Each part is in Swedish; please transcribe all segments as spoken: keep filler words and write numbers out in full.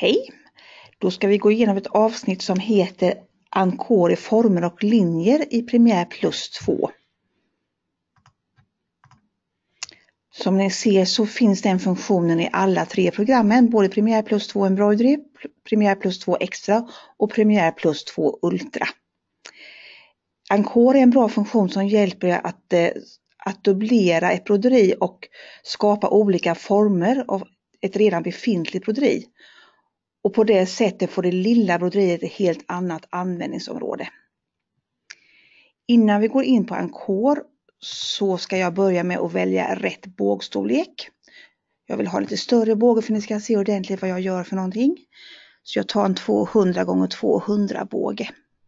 Hej! Då ska vi gå igenom ett avsnitt som heter Encore i former och linjer i Premiere Plus två. Som ni ser så finns den funktionen i alla tre programmen, både Premiere Plus två Embroidery, Premiere Plus två Extra och Premiere Plus två Ultra. Encore är en bra funktion som hjälper er att, att dubblera ett broderi och skapa olika former av ett redan befintligt broderi. Och på det sättet får det lilla broderiet ett helt annat användningsområde. Innan vi går in på Encore så ska jag börja med att välja rätt bågstorlek. Jag vill ha lite större båge för att ni ska se ordentligt vad jag gör för någonting. Så jag tar en tvåhundra gånger tvåhundra båge.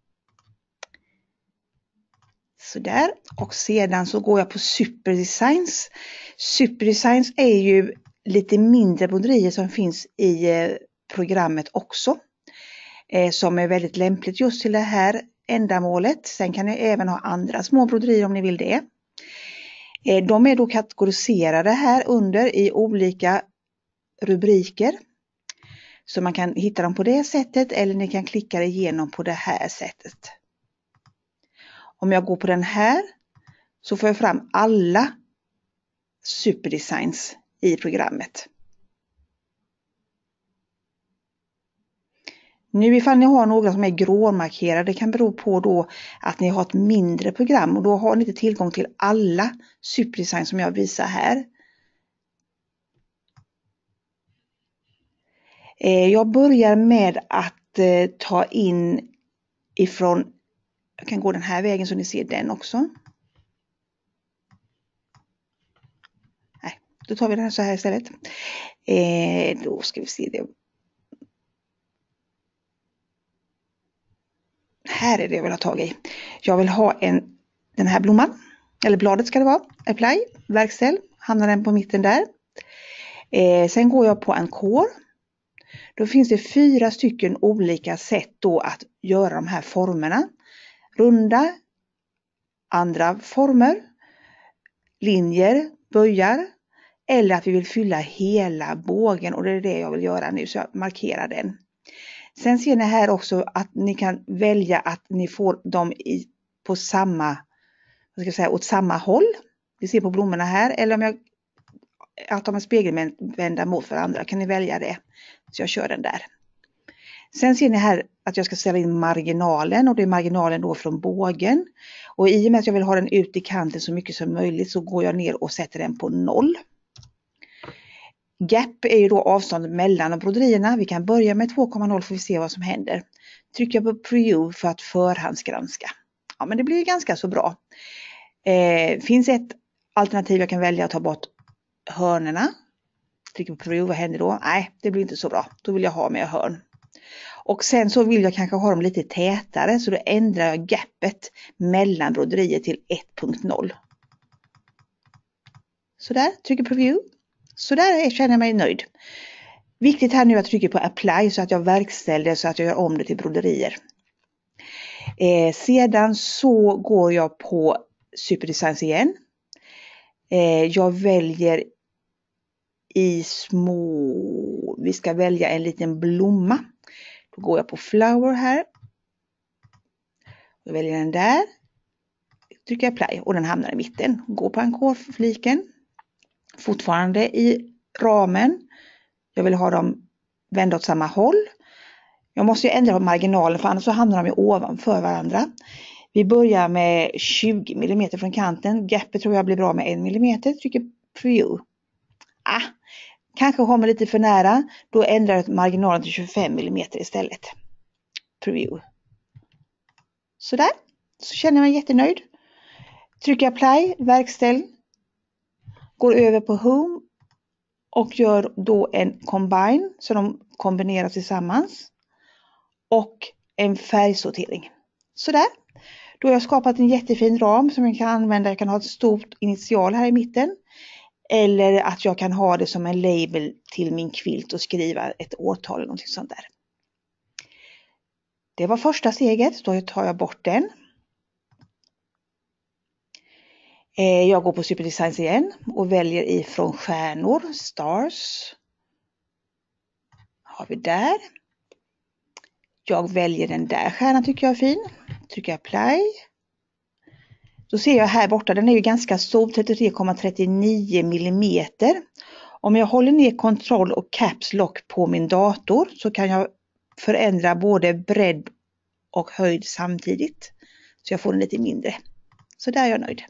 Sådär, och sedan så går jag på Super Designs. Super Designs är ju lite mindre broderier som finns i programmet också. Eh, som är väldigt lämpligt just till det här ändamålet. Sen kan ni även ha andra små broderier om ni vill det. Eh, de är då kategoriserade här under i olika rubriker. Så man kan hitta dem på det sättet eller ni kan klicka igenom på det här sättet. Om jag går på den här så får jag fram alla superdesigns i programmet. Nu ifall ni har några som är gråmarkerade, det kan bero på då att ni har ett mindre program och då har ni inte tillgång till alla superdesigns som jag visar här. Jag börjar med att ta in ifrån, jag kan gå den här vägen så ni ser den också. Nej, då tar vi den här så här istället. Då ska vi se det. Här är det jag vill ha tag i. Jag vill ha en, den här blomman, eller bladet ska det vara, apply, verkställ, hamnar den på mitten där. Eh, sen går jag på Encore. Då finns det fyra stycken olika sätt då att göra de här formerna. Runda, andra former, linjer, böjar eller att vi vill fylla hela bågen och det är det jag vill göra nu så jag markerar den. Sen ser ni här också att ni kan välja att ni får dem i, på samma, vad ska jag säga, åt samma håll. Vi ser på blommorna här. Eller om jag, att de är spegelvända mot varandra kan ni välja det. Så jag kör den där. Sen ser ni här att jag ska ställa in marginalen och det är marginalen då från bågen. Och i och med att jag vill ha den ut i kanten så mycket som möjligt så går jag ner och sätter den på noll. Gap är ju då avståndet mellan broderierna. Vi kan börja med två komma noll för att se vad som händer. Trycker jag på preview för att förhandsgranska. Ja, men det blir ganska så bra. Eh, finns ett alternativ jag kan välja att ta bort hörnerna. Trycker på preview, vad händer då? Nej, det blir inte så bra. Då vill jag ha med hörn. Och sen så vill jag kanske ha dem lite tätare så då ändrar jag gapet mellan broderier till ett komma noll. Så där, trycker preview. Så där känner jag mig nöjd. Viktigt här nu att trycka på apply så att jag verkställer så att jag gör om det till broderier. Eh, sedan så går jag på Super Designs igen. Eh, jag väljer i små, vi ska välja en liten blomma. Då går jag på flower här. Jag väljer den där. Trycker apply och den hamnar i mitten. Går på Encore-fliken. Fortfarande i ramen. Jag vill ha dem vända åt samma håll. Jag måste ju ändra på marginalen för annars så hamnar de ju ovanför varandra. Vi börjar med tjugo millimeter från kanten. Gapet tror jag blir bra med en millimeter. Trycker preview. Ah, kanske kommer lite för nära. Då ändrar jag marginalen till tjugofem millimeter istället. Preview. Sådär. Så känner jag mig jättenöjd. Trycker apply, verkställ. Går över på home och gör då en combine så de kombineras tillsammans och en färgsortering. Sådär. Då har jag skapat en jättefin ram som jag kan använda. Jag kan ha ett stort initial här i mitten eller att jag kan ha det som en label till min kvilt och skriva ett årtal eller något sånt där. Det var första steget. Då tar jag bort den. Jag går på Super Designs igen och väljer ifrån stjärnor, stars. Har vi där. Jag väljer den där stjärnan, tycker jag är fin. Trycker apply. Då ser jag här borta, den är ju ganska stor, trettiotre komma trettionio millimeter. Om jag håller ner kontroll och caps lock på min dator så kan jag förändra både bredd och höjd samtidigt. Så jag får den lite mindre. Så där är jag nöjd.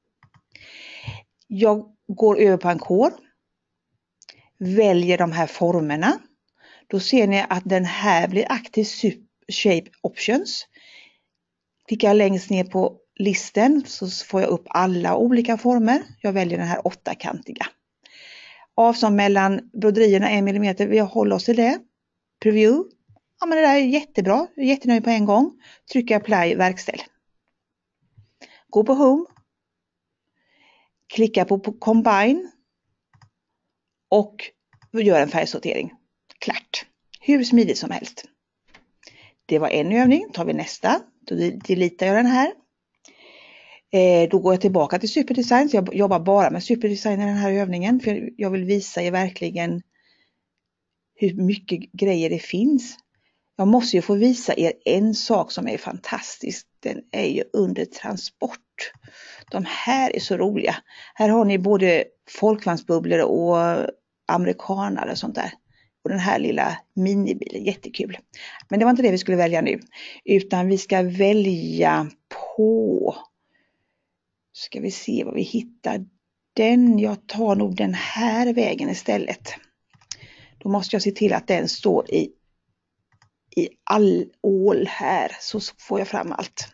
Jag går över på Encore. Väljer de här formerna. Då ser ni att den här blir Active Shape Options. Klickar jag längst ner på listen så får jag upp alla olika former. Jag väljer den här åttakantiga. Avstånd mellan broderierna en millimeter. Vi håller oss till det. Preview. Ja, men det där är jättebra. Jag är jättenöjd på en gång. Trycker apply, verkställ. Gå på home. Klicka på, på combine. Och gör en färgsortering. Klart. Hur smidigt som helst. Det var en övning. Tar vi nästa. Då deletar jag den här. Eh, då går jag tillbaka till Superdesign. Så jag jobbar bara med Superdesign i den här övningen. För jag vill visa er verkligen hur mycket grejer det finns. Jag måste ju få visa er en sak som är fantastisk. Den är ju under transport. De här är så roliga. Här har ni både folkvagnsbubblor och amerikanare och sånt där. Och den här lilla minibilen, jättekul. Men det var inte det vi skulle välja nu. Utan vi ska välja på... Ska vi se vad vi hittar. Den, jag tar nog den här vägen istället. Då måste jag se till att den står i, i all ål här. Så får jag fram allt.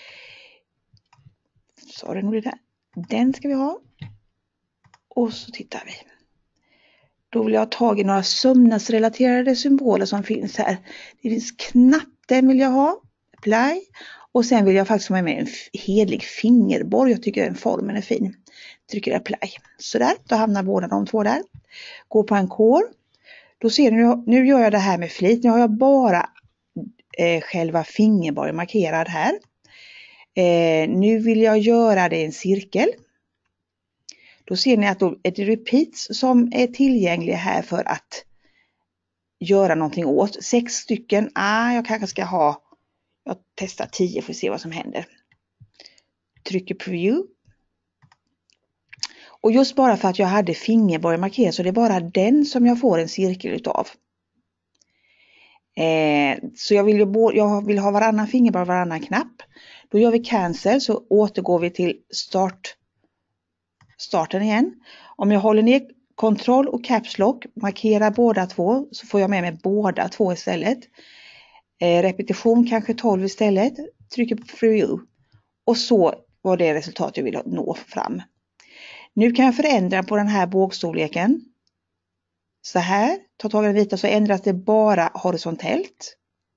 Så den, det där. Den ska vi ha. Och så tittar vi. Då vill jag ha tag i några sömnadsrelaterade symboler som finns här. Det finns knapp, den vill jag ha. Apply. Och sen vill jag faktiskt ha med en helig fingerborg. Jag tycker den formen är fin. Trycker apply. Sådär, då hamnar båda de två där. Gå på Encore. Då ser ni, nu gör jag det här med flit. Nu har jag bara eh, själva fingerborgen markerad här. Eh, nu vill jag göra det i en cirkel. Då ser ni att då är det repeats som är tillgängliga här för att göra någonting åt. Sex stycken, ah, jag kanske ska ha, jag testar tio för att se vad som händer. Trycker preview. Och just bara för att jag hade fingerborgen markerad så det är bara den som jag får en cirkel utav. Eh, så jag vill, ju bo, jag vill ha varannan fingerborg och varannan knapp. Då gör vi cancel så återgår vi till start, starten igen. Om jag håller ner kontroll och caps lock, markerar båda två så får jag med mig båda två istället. Eh, repetition kanske tolv istället. Trycker på preview. Och så var det resultat jag vill nå fram. Nu kan jag förändra på den här bågstorleken. Så här, ta tag i den vita så ändras det bara horisontellt.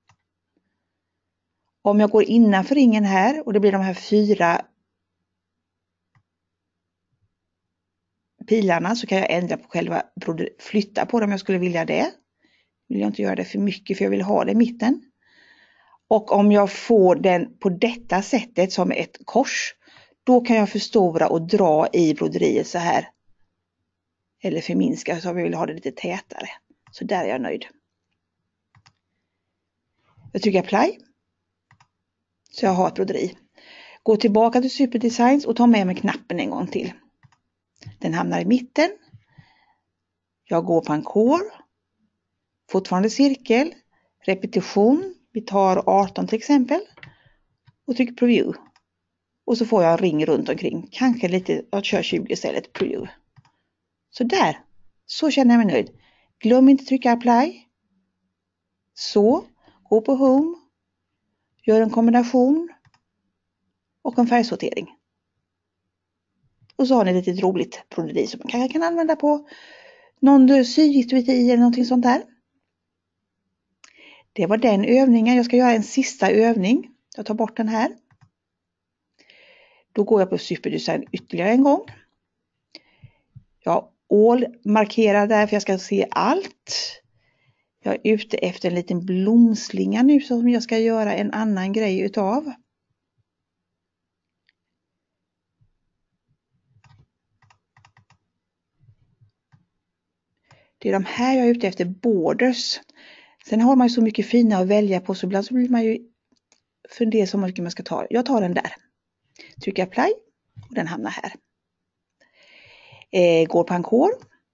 Om jag går innanför ringen här och det blir de här fyra pilarna så kan jag ändra på själva, flytta på dem om jag skulle vilja det. Vill jag inte göra det för mycket för jag vill ha det i mitten. Och om jag får den på detta sättet som ett kors, då kan jag förstora och dra i broderiet så här. Eller förminska så jag vill ha det lite tätare. Så där är jag nöjd. Jag trycker apply. Så jag har ett broderi. Gå tillbaka till Superdesigns och ta med mig knappen en gång till. Den hamnar i mitten. Jag går på Encore. Fortfarande cirkel. Repetition. Vi tar arton till exempel. Och trycker preview. Och så får jag en ring runt omkring. Kanske lite, jag kör tjugo istället. Preview. Så där. Så känner jag mig nöjd. Glöm inte trycka apply. Så. Gå på home. Gör en kombination. Och en färgsortering. Och så har ni ett litet roligt broderi som man kanske kan använda på någon syituitiv eller någonting sånt där. Det var den övningen. Jag ska göra en sista övning. Jag tar bort den här. Då går jag på Superdesign ytterligare en gång. Jag all markerar där för jag ska se allt. Jag är ute efter en liten blomslinga nu som jag ska göra en annan grej utav. Det är de här jag är ute efter, borders. Sen har man ju så mycket fina att välja på, så ibland så blir man ju fundersam hur mycket man ska ta. Jag tar den där. Trycker apply och den hamnar här. Eh, går på ankor.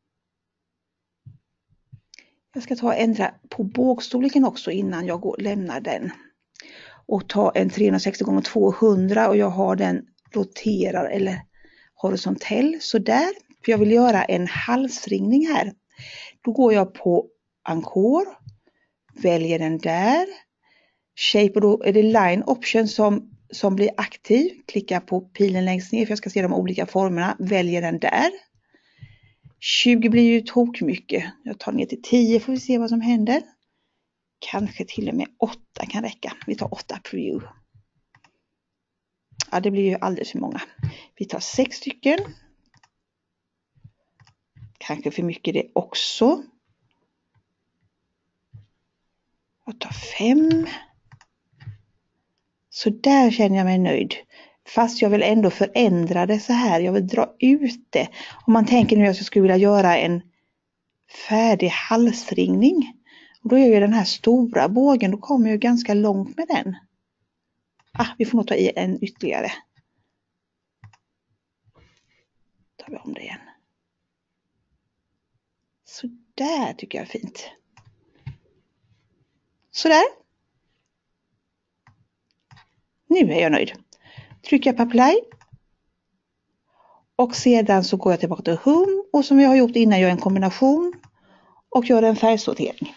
Jag ska ta och ändra på bågstorleken också innan jag går, lämnar den. Och ta en trehundrasextio gånger tvåhundra och jag har den roterar eller horisontell så där. För jag vill göra en halsringning här. Då går jag på ankor. Väljer den där. Shape och då är det line option som, som blir aktiv. Klicka på pilen längst ner för jag ska se de olika formerna. Väljer den där. tjugo blir ju tok mycket. Jag tar ner till tio får vi se vad som händer. Kanske till och med åtta kan räcka. Vi tar åtta preview. Ja, det blir ju alldeles för många. Vi tar sex stycken. Kanske för mycket det också. Jag tar fem. Så där känner jag mig nöjd. Fast jag vill ändå förändra det så här. Jag vill dra ut det. Om man tänker nu att jag skulle vilja göra en färdig halsringning. Och då är ju den här stora bågen. Då kommer jag ju ganska långt med den. Ah, vi får nog ta i en ytterligare. Tar vi om det igen. Så där tycker jag är fint. Så där. Nu är jag nöjd. Trycker på apply. Och sedan så går jag tillbaka till hum. Och som jag har gjort innan gör jag en kombination. Och gör en färgsortering.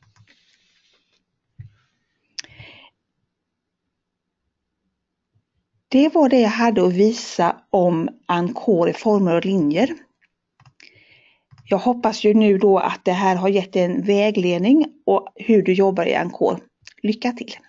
Det var det jag hade att visa om ankor i former och linjer. Jag hoppas ju nu då att det här har gett en vägledning och hur du jobbar i ankor. Lycka till!